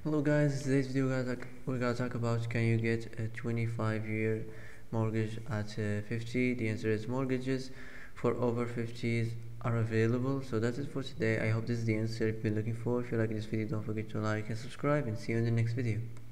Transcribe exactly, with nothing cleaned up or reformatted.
Hello guys, today's video we're gonna talk, we're gonna talk about can you get a twenty-five year mortgage at uh, fifty. The answer is mortgages for over fifties are available. So that's it for today. I hope this is the answer you've been looking for. If you like this video, don't forget to like and subscribe, and see you in the next video.